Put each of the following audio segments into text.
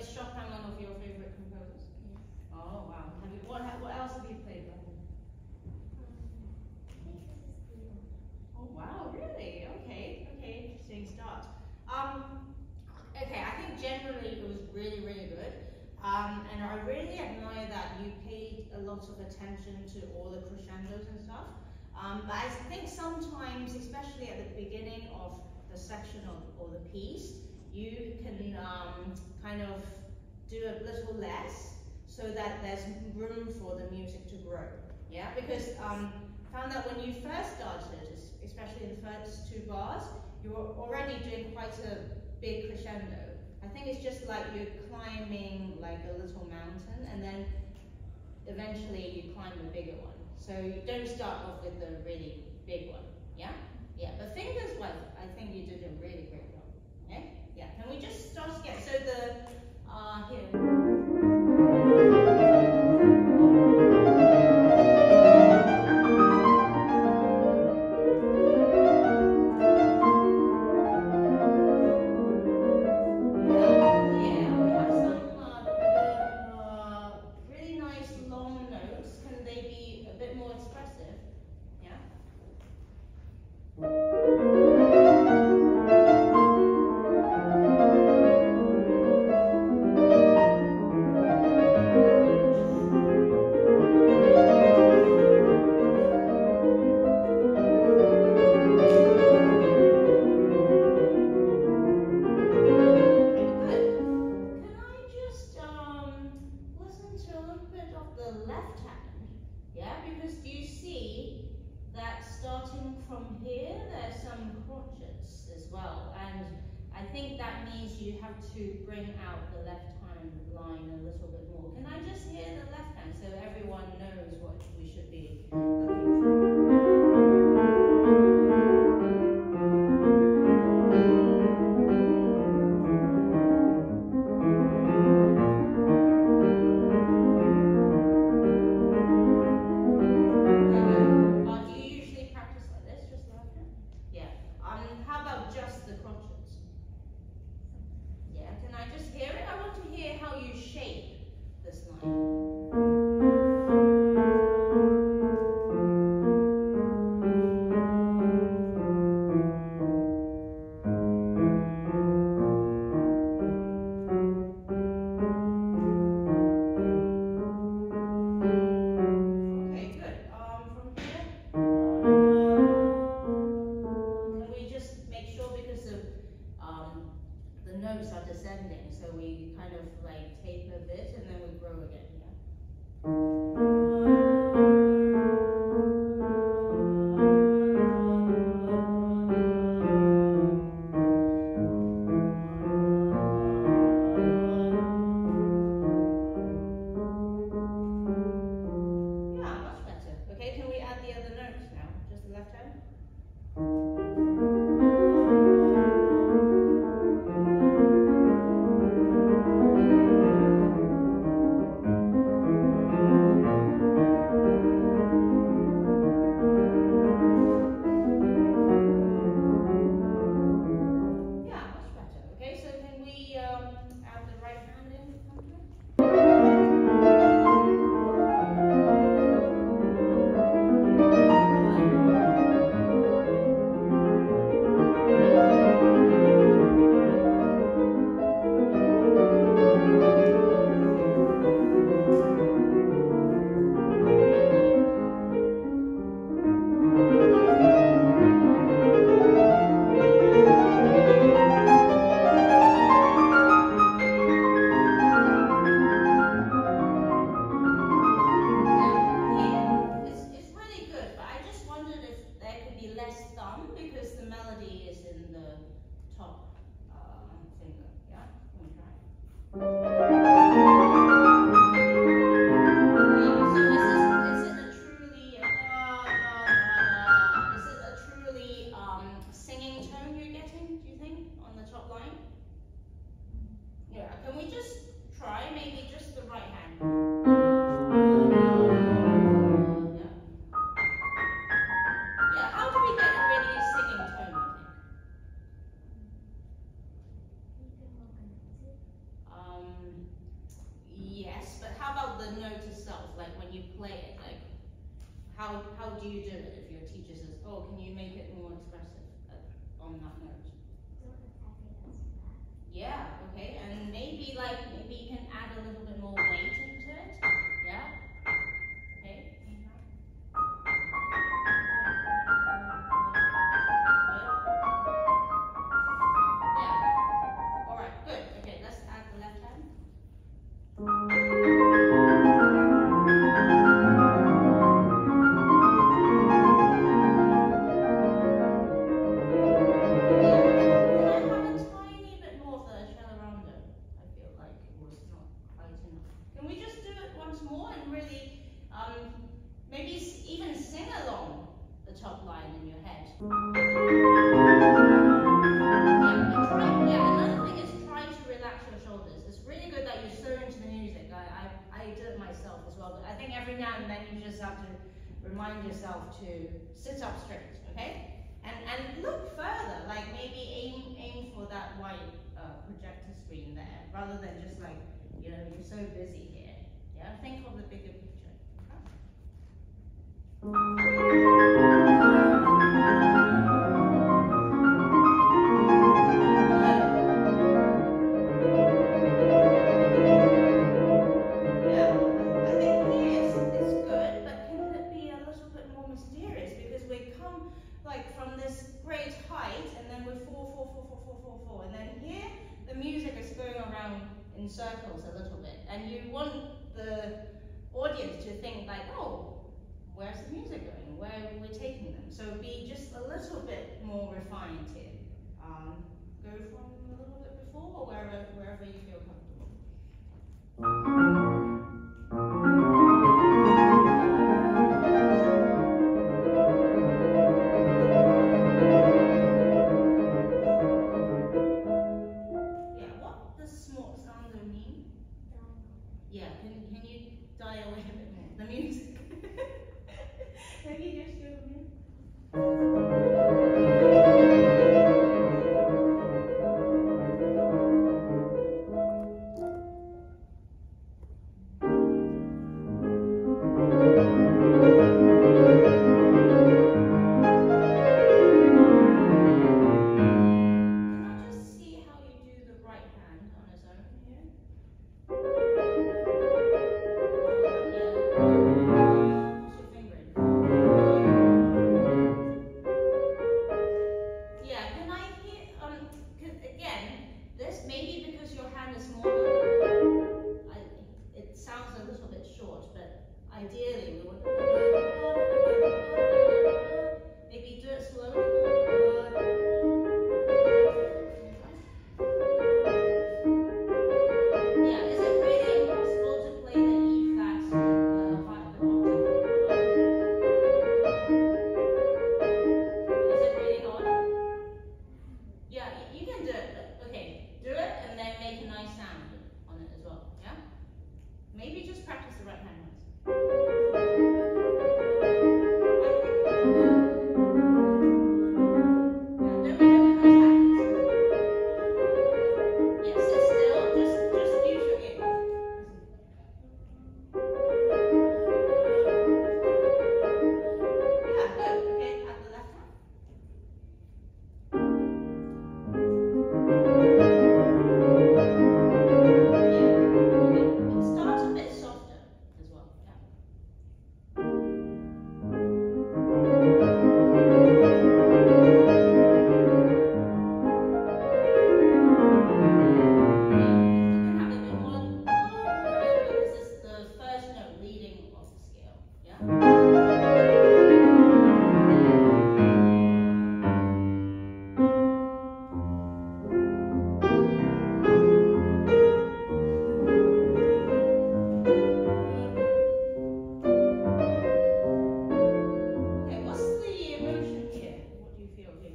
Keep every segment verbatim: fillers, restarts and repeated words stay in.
is Chopin one of your favorite composers? Yes. Oh wow. Have you, what, what else have you played by him? Um, I think this is Leo. Oh wow, really? Okay, okay, interesting start. Um, okay, I think generally it was really, really good. Um, and I really admire that you paid a lot of attention to all the crescendos and stuff. Um, but I think sometimes, especially at the beginning of the section or, or the piece, you can um, kind of do a little less so that there's room for the music to grow. Yeah, because um, found that when you first started, especially in the first two bars, you were already doing quite a big crescendo. I think it's just like you're climbing like a little mountain, and then eventually you climb a bigger one. So you don't start off with the really big one. Yeah? Yeah, but fingers well, I think you did a really great job. Okay? Yeah, can we just start again? So the, uh, here. You have to bring out the left-hand line a little bit more. Can I just hear the left hand so everyone knows what we should be looking for? Um, yes, but how about the note itself? Like when you play it, like how how do you do it if your teacher says, oh, can you make it more expressive uh, on that note? Yeah, okay, and maybe like maybe you can add a little bit more weight into it. Yeah. Okay. Yeah. All right. Good. Okay. Let's add the left hand. Top line in your head. Yeah, and try, yeah, another thing is try to relax your shoulders. It's really good that you're so into the music. I, I, I do it myself as well, but I think every now and then you just have to remind yourself to sit up straight, okay? And and look further, like maybe aim aim for that white uh, projector screen there, rather than just like, you know, you're so busy here. Yeah, think of the bigger picture. Okay? Like from this great height, and then we fall, fall, fall, fall, fall, fall, fall, and then here the music is going around in circles a little bit, and you want the audience to think like, oh, where's the music going? Where we're taking them? So be just a little bit more refined here. Um, go from a little bit before, or wherever wherever you feel comfortable. Yeah, can, can you dial away a bit more? The music. Maybe just do it again. Can I just see how you do the right hand on its own here? Yeah, can I hear, um, again, this, maybe because your hand is smaller, I, it sounds a little bit short, but ideally we would, maybe do it slowly. Yeah, is it really impossible to play the E flat uh, high at the octave? Is it really hard? Yeah, you can do it. Okay, do it and then make a nice sound on it as well. Yeah? Maybe just practice the right hand once. Yeah, don't be doing it backwards. Yeah, sit still. Just, just use your ear. Yeah, good. Okay, at the left hand. Start a bit softer as well. Yeah. You can have a bit more because it's the first note leading off the scale. Yeah. Okay, what's the emotion here? What do you feel here?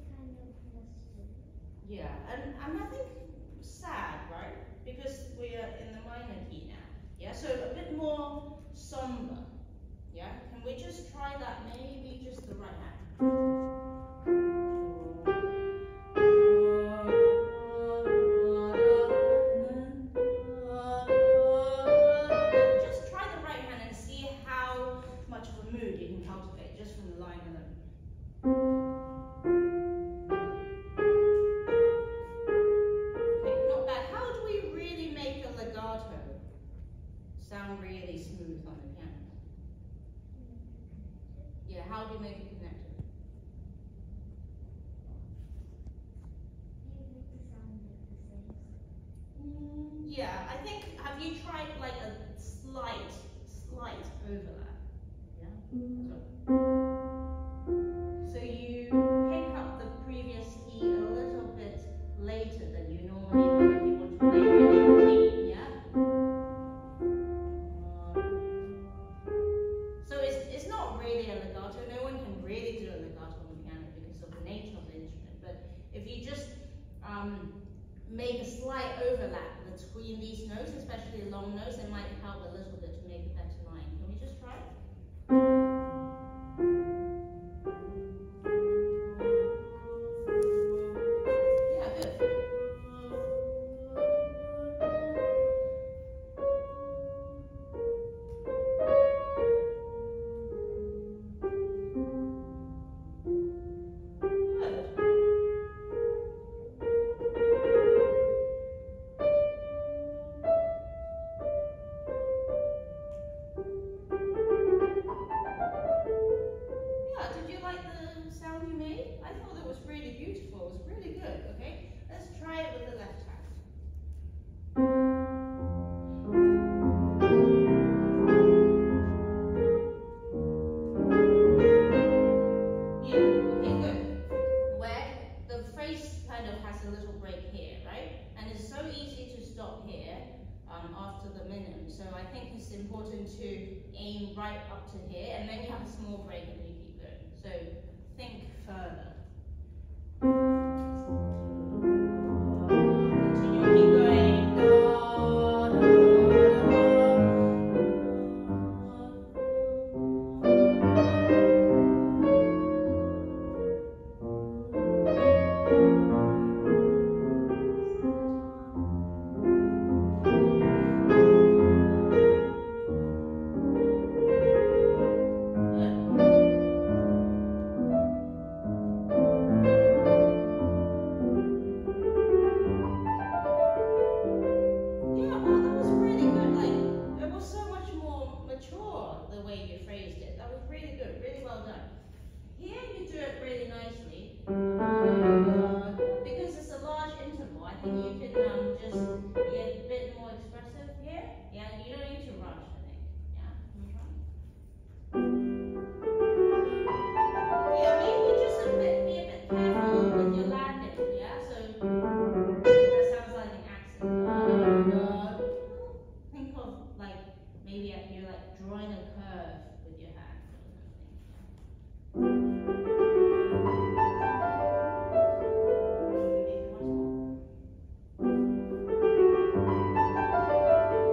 Yeah, and, and I think sad, right? Because we are in the minor key now. Yeah, so a bit more somber. Yeah, can we just try that? Maybe just the right hand. do you make it connected? You make the sound like the same. Mm, yeah, I think, have you tried like a slight, slight overlap? Yeah? So, so you pick up the previous key a little bit later than you normally would if you want to play really clean, yeah? So it's, it's not really a legato. No one can really do a legato on the piano because of the nature of the instrument. But if you just um, make a slight overlap between these notes, especially the long notes, it might help a little bit to make a better line. Can we just try? Yeah, good. Yeah, did you like the sound you made? I thought it was really beautiful. It was really good, okay? Let's try it with the left hand. Yeah, okay, good. Where the phrase kind of has a little break here, right? And it's so easy to stop here um, after the minimum. So I think it's important to aim right up to here, and then you have a small break and then you keep going. So think further. Continue, keep going. Da, da, da, Yeah, well, that was really good. Like, it was so much more mature the way you phrased it. That was really good, really well done. Here you do it really nicely. Uh, because it's a large interval, I think you can um, just be a bit more expressive here. Yeah, you don't need to rush, I think. Yeah, can we try? Yeah, maybe just a bit, be a bit careful with your landing. Yeah, so that sounds like an accent. Uh, think of like maybe you're like drawing a curve with your hand or something. Should we make it once more?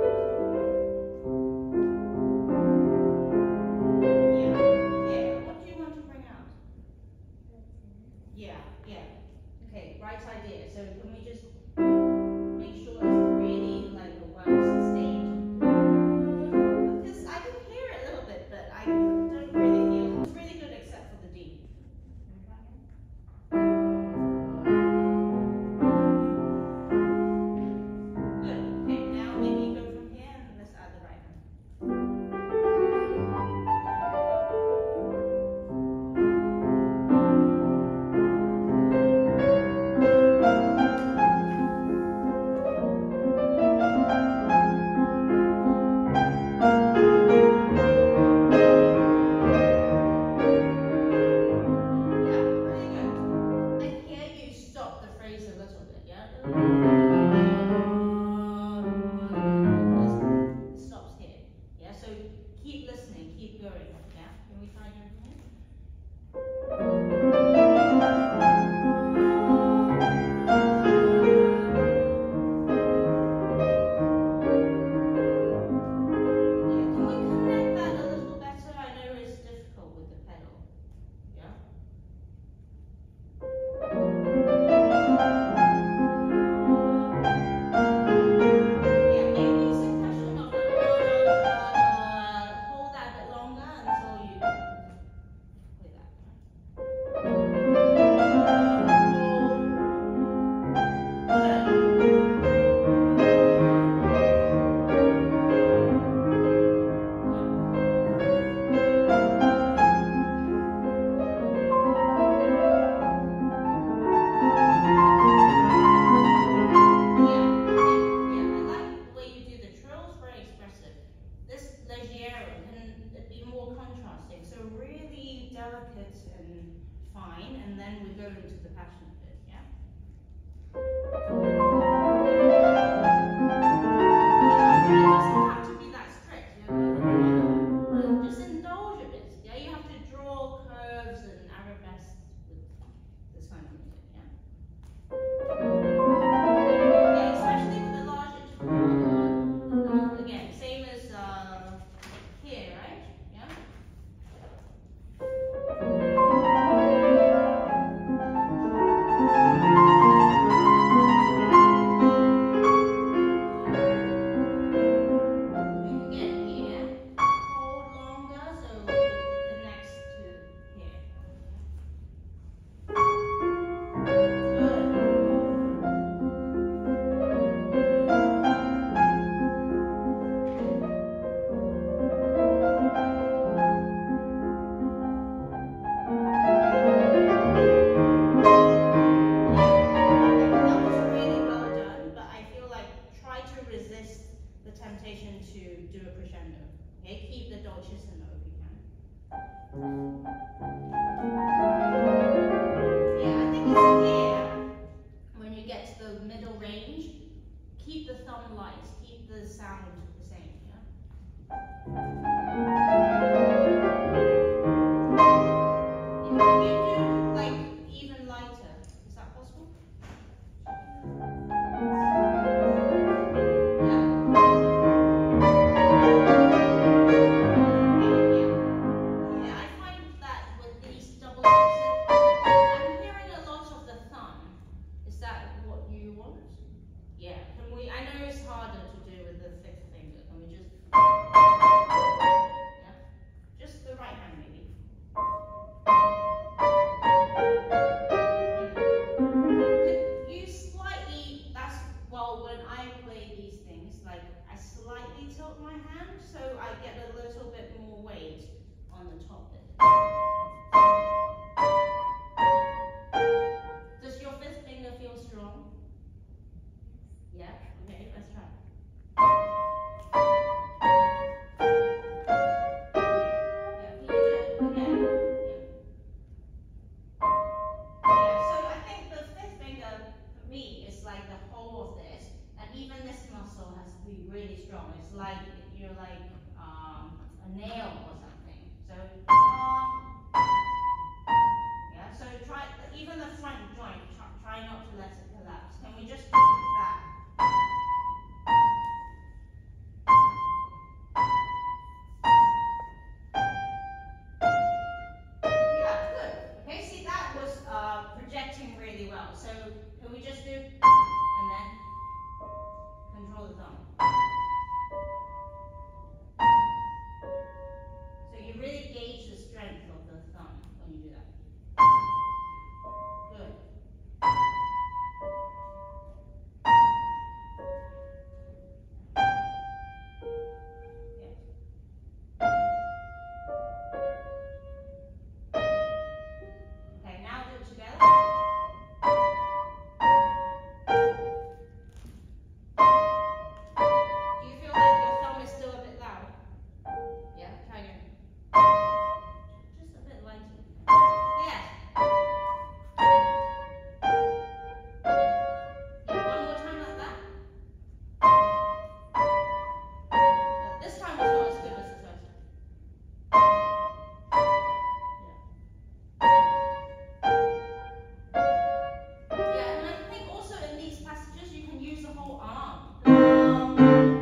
the temptation to do a crescendo. Okay, keep the dolcissimo if you can. Yeah, I think it's here when you get to the middle range. Keep the thumb light, keep the sound the same. Yeah. Yeah, can you do like even lighter? Is that possible? Yeah, can we, I know it's harder to do with the fifth finger. Can we just, yeah, just the right hand maybe. Could you slightly, that's, well, when I play these things, like I slightly tilt my hand so I get a little bit more weight on the top bit. Does your fifth finger feel strong? Yeah? Okay, let's try. Yeah, can you do it again? Yeah. Yeah, so I think the fifth finger, for me, is like the whole of this, and even this muscle has to be really strong. It's like you're like um, a nail or something. So, um, yeah, so try, even the front joint, try, try not to let it collapse. Can we just do that? Yeah, good. Okay, see that was uh, projecting really well. So can we just do, and then control the thumb. So you really gauge the strength of the thumb when you do that. Good. Yeah. Okay, now do it together. Do you feel like your thumb is still a bit loud? Yeah, try again. Just a bit lighter. Yeah. Yeah, one more time like that. Uh, this time was not as good as the first time. Yeah. Yeah, and I think also in these passages you can use the whole arm. Um,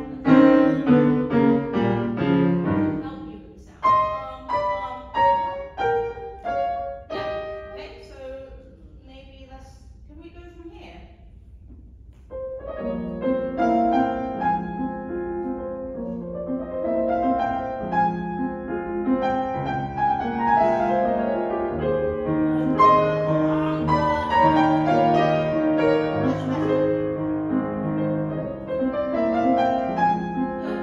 help you with the sound. Um, um, yeah. Okay, so maybe let's. Can we go from here? Much better. Good.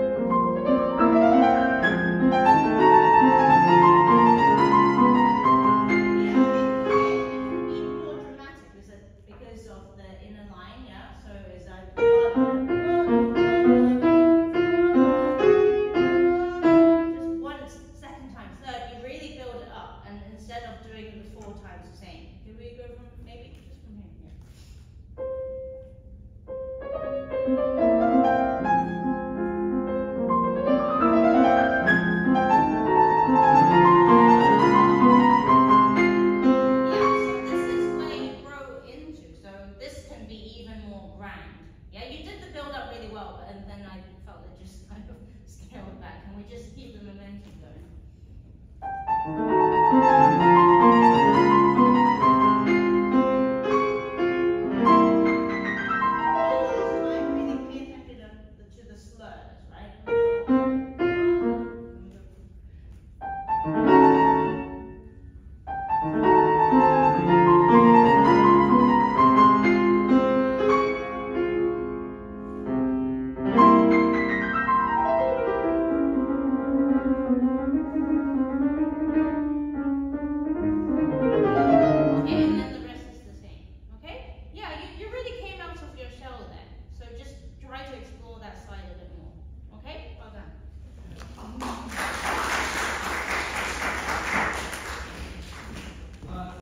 Yeah, I think here it can be more dramatic because of, because of the inner line, yeah? So it's like just one second time, third, you really build it up, and instead of doing the four times the same. Can we go from maybe just from here? Yeah. Yeah, so this is where you grow into. So this can be even more grand. Yeah, you did the build up really well, but and then I felt it just kind of scaled back. Can we just keep the momentum going?